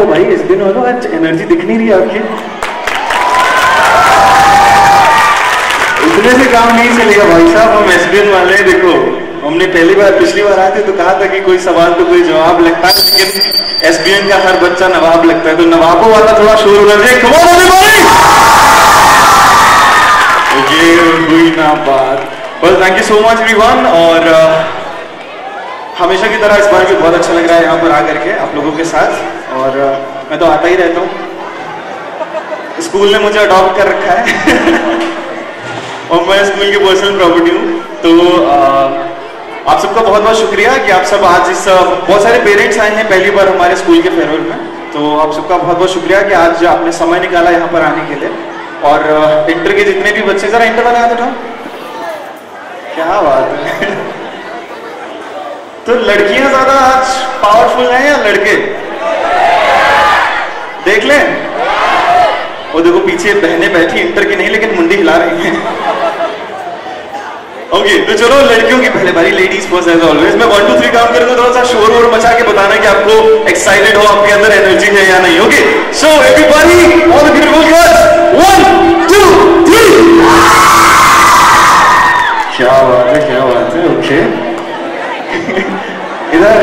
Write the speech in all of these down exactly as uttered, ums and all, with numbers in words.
भाई इस दिन वालों आज एनर्जी दिख नहीं रही आपकी। इतने से काम नहीं चलेगा भाई साहब, हम एसबीएन वाले हैं। देखो हमने पहली बार पिछली बार आए थे तो कहा था कि कोई सवाल तो कोई जवाब लगता है, लेकिन एसबीएन का हर बच्चा नवाब लगता है, तो नवाबों वाला थोड़ा शोर होना चाहिए। कम ऑन एवरीबॉडी, ये हुई ना बात। Well thank you so much everyone, और uh, हमेशा की तरह इस बार भी बहुत अच्छा लग रहा है यहाँ पर आकर के आप लोगों के साथ। और uh, मैं तो आता ही रहता हूँ, स्कूल ने मुझे अडॉप्ट कर रखा है और मैं स्कूल की पर्सनल प्रॉपर्टी हूँ। तो uh, आप सबका बहुत बहुत शुक्रिया कि आप सब आज इस uh, बहुत सारे पेरेंट्स आए हैं पहली बार हमारे स्कूल के फेयरवेल में, तो आप सबका बहुत बहुत शुक्रिया कि आज आपने समय निकाला यहाँ पर आने के लिए। और uh, इंटर के जितने भी बच्चे, जरा इंटर वाले हाथ उठाओ, क्या बात है तो लड़कियां ज्यादा आज पावरफुल हैं या लड़के? देख लें, वो देखो पीछे बहनें बैठी, इंटर की नहीं लेकिन मुंडी हिला रही हैं। ओके okay, तो चलो लड़कियों की पहले बारी, लेडीज फर्स्ट एज ऑलवेज। मैं वन टू थ्री काम करूंगा, थोड़ा सा शोर वोर मचा के बताना कि आपको एक्साइटेड हो, आपके अंदर एनर्जी है या नहीं। Okay so everybody, all the beautiful girls, one two three. क्या बात है, क्या बात है। ओके इधर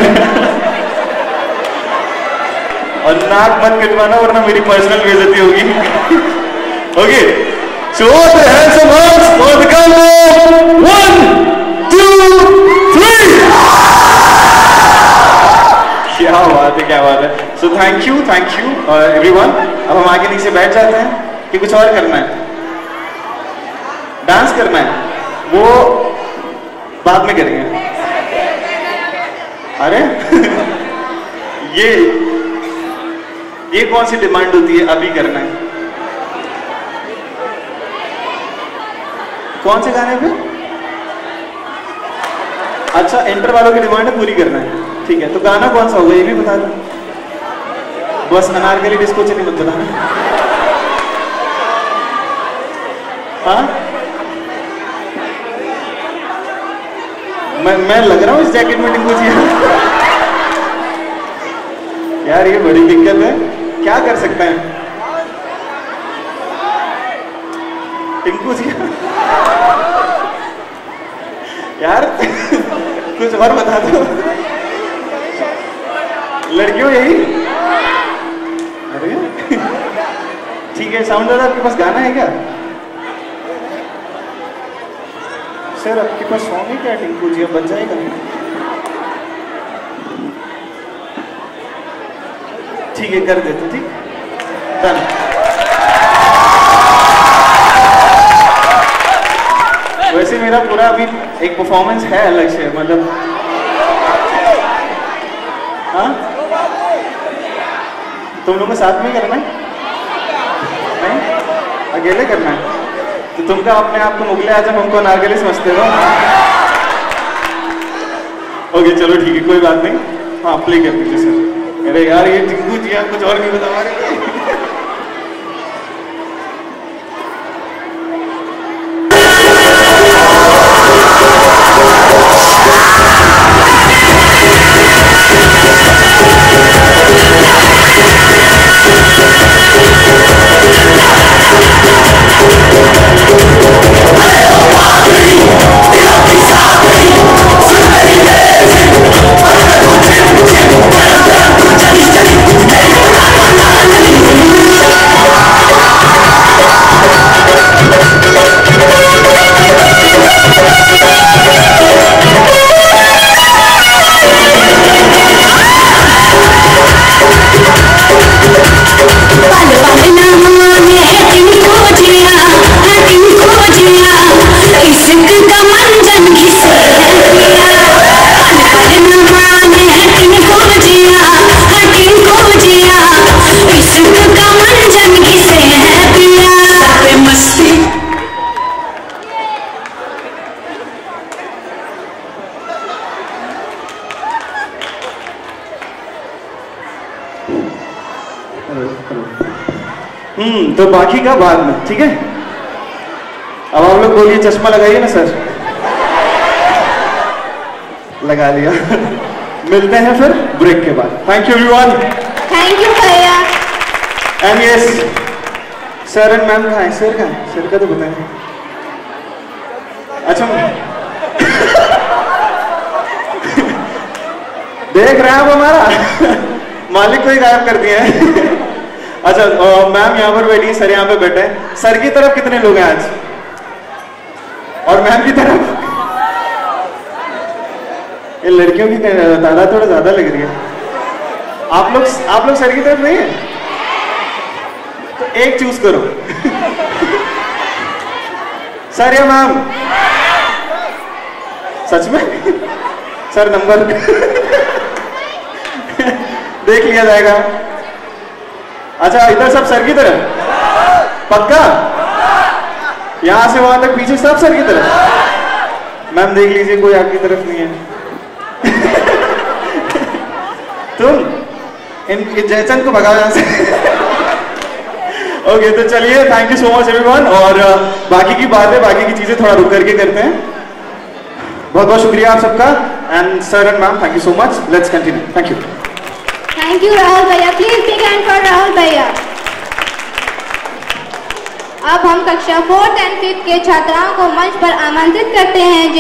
और नाक मत कटवाना वरना मेरी पर्सनल बेइज्जती होगी। Okay so the handsome ones for the count of one, two, three. क्या बात है, क्या बात है। So thank you, thank you everyone. अब हम आगे नीचे बैठ जाते हैं कि कुछ और करना है? डांस करना है, वो बाद में करेंगे। अरे ये ये कौन सी डिमांड होती है, अभी करना है? कौन से गाने पे? अच्छा इंटर वालों की डिमांड है, पूरी करना है, ठीक है। तो गाना कौन सा होगा ये भी बता दो, बस अनारकली डिस्को चली मत बताना। हाँ मैं मैं लग रहा हूँ इस जैकेट में टिंकू जी। यार ये बड़ी दिक्कत है, क्या कर सकते हैं टिंकू जी? यार कुछ और बता दो। लड़कियों यही? अरे ठीक है, साउंड दादा आपके पास गाना है क्या? सर आपके पास सॉन्ग है क्या टिंकू जी, अब बन जाएगा? ठीक है कर देते, ठीक डन। वैसे मेरा पूरा अभी एक परफॉर्मेंस है अलग से, मतलब हाँ तुम लोगों को साथ में करना है? नहीं अकेले करना है? तो तुमका अपने आप को मुगले आजम हमको नारगली समझते हो? ओके चलो ठीक है, कोई बात नहीं। हाँ प्ले कर दीजिए सर। अरे यार ये टिंकू जी आप कुछ और नहीं बता रहे। हम्म तो बाकी का बाद में, ठीक है। अब आप लोग बोलिए चश्मा लगाइए ना सर। लगा लिया। मिलते हैं फिर ब्रेक के बाद। Thank you everyone. Thank you भैया। And yes sir and ma'am कहाँ है? सर कहाँ है? सर का तो पता है। अच्छा देख रहे हैं आप हमारा मालिक को ही गायब कर दिया है। अच्छा मैम यहाँ पर बैठी, सर यहाँ पे बैठे हैं। सर की तरफ कितने लोग हैं आज? और मैम की तरफ? ये लड़कियों की तादाद थोड़ा ज्यादा लग रही है। आप लोग आप लोग सर की तरफ नहीं है तो एक चूज करो। सर या मैम? सच में? सर नंबर देख लिया जाएगा। अच्छा इधर सब सर की तरफ? पक्का? यहां से वहां तक पीछे सब सर की तरफ? मैम देख लीजिए कोई आपकी तरफ नहीं है। तुम इन जयचंद को भगाओ यहां से। ओके तो चलिए, thank you so much everyone. और uh, बाकी की बातें, बाकी की चीजें थोड़ा रुक करके करते हैं। बहुत बहुत शुक्रिया आप सबका। And sir and ma'am thank you so much. Let's continue. Thank you. Thank you Rahul भैया। Please big hand for Rahul भैया। अब हम कक्षा फोर्थ एंड फिफ्थ के छात्राओं को मंच पर आमंत्रित करते हैं।